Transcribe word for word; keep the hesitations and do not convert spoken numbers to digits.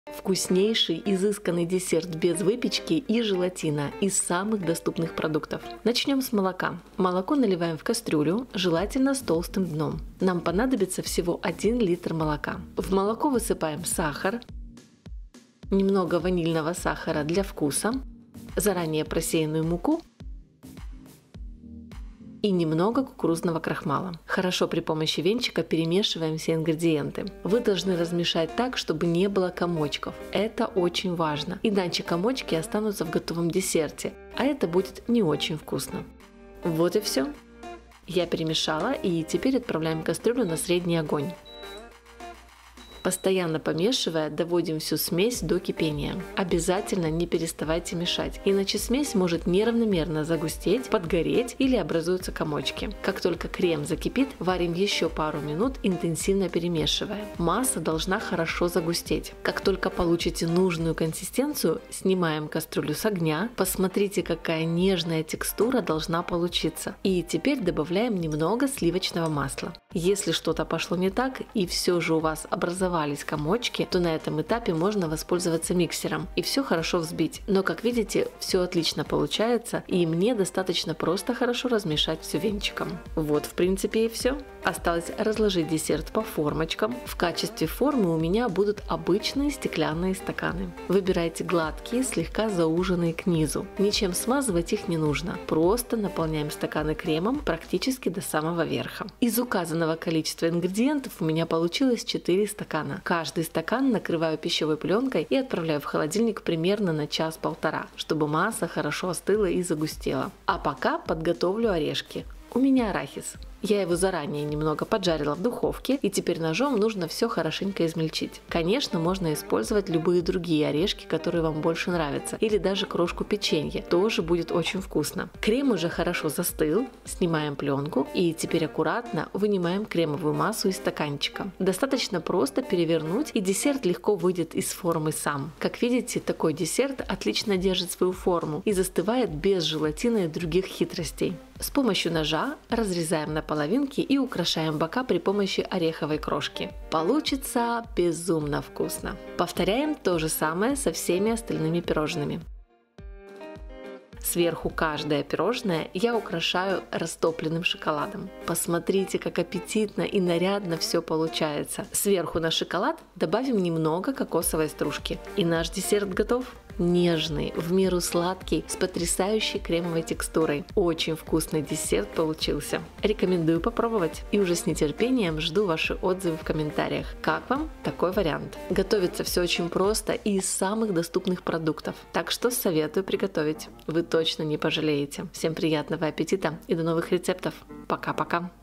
Вкуснейший, изысканный десерт без выпечки и желатина из самых доступных продуктов. Начнем с молока. Молоко наливаем в кастрюлю, желательно с толстым дном. Нам понадобится всего один литр молока. В молоко высыпаем сахар, немного ванильного сахара для вкуса, заранее просеянную муку и немного кукурузного крахмала. Хорошо при помощи венчика перемешиваем все ингредиенты. Вы должны размешать так, чтобы не было комочков. Это очень важно, иначе комочки останутся в готовом десерте, а это будет не очень вкусно. Вот и все. Я перемешала, и теперь отправляем кастрюлю на средний огонь. Постоянно помешивая, доводим всю смесь до кипения. Обязательно не переставайте мешать, иначе смесь может неравномерно загустеть, подгореть или образуются комочки. Как только крем закипит, варим еще пару минут, интенсивно перемешивая. Масса должна хорошо загустеть. Как только получите нужную консистенцию, снимаем кастрюлю с огня. Посмотрите, какая нежная текстура должна получиться. И теперь добавляем немного сливочного масла. Если что-то пошло не так и все же у вас образовалось комочки, то на этом этапе можно воспользоваться миксером и все хорошо взбить. Но, как видите, все отлично получается, и мне достаточно просто хорошо размешать все венчиком. Вот, в принципе, и все. Осталось разложить десерт по формочкам. В качестве формы у меня будут обычные стеклянные стаканы. Выбирайте гладкие, слегка зауженные к низу. Ничем смазывать их не нужно. Просто наполняем стаканы кремом практически до самого верха. Из указанного количества ингредиентов у меня получилось четыре стакана. Каждый стакан накрываю пищевой пленкой и отправляю в холодильник примерно на час-полтора, чтобы масса хорошо остыла и загустела. А пока подготовлю орешки. У меня арахис. Я его заранее немного поджарила в духовке, и теперь ножом нужно все хорошенько измельчить. Конечно, можно использовать любые другие орешки, которые вам больше нравятся, или даже крошку печенья, тоже будет очень вкусно. Крем уже хорошо застыл, снимаем пленку и теперь аккуратно вынимаем кремовую массу из стаканчика. Достаточно просто перевернуть, и десерт легко выйдет из формы сам. Как видите, такой десерт отлично держит свою форму и застывает без желатина и других хитростей. С помощью ножа разрезаем на половинки и украшаем бока при помощи ореховой крошки. Получится безумно вкусно. Повторяем то же самое со всеми остальными пирожными. Сверху каждое пирожное я украшаю растопленным шоколадом. Посмотрите, как аппетитно и нарядно все получается. Сверху на шоколад добавим немного кокосовой стружки. И наш десерт готов. Нежный, в меру сладкий, с потрясающей кремовой текстурой. Очень вкусный десерт получился. Рекомендую попробовать. И уже с нетерпением жду ваши отзывы в комментариях. Как вам такой вариант? Готовится все очень просто и из самых доступных продуктов. Так что советую приготовить. Вы точно не пожалеете. Всем приятного аппетита и до новых рецептов. Пока-пока.